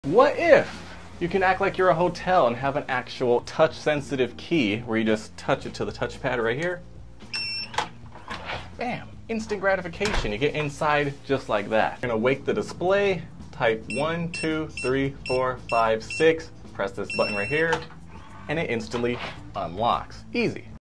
What if you can act like you're a hotel and have an actual touch-sensitive key where you just touch it to the touchpad right here? Bam! Instant gratification. You get inside just like that. You're gonna wake the display, type 1, 2, 3, 4, 5, 6, press this button right here, and it instantly unlocks. Easy.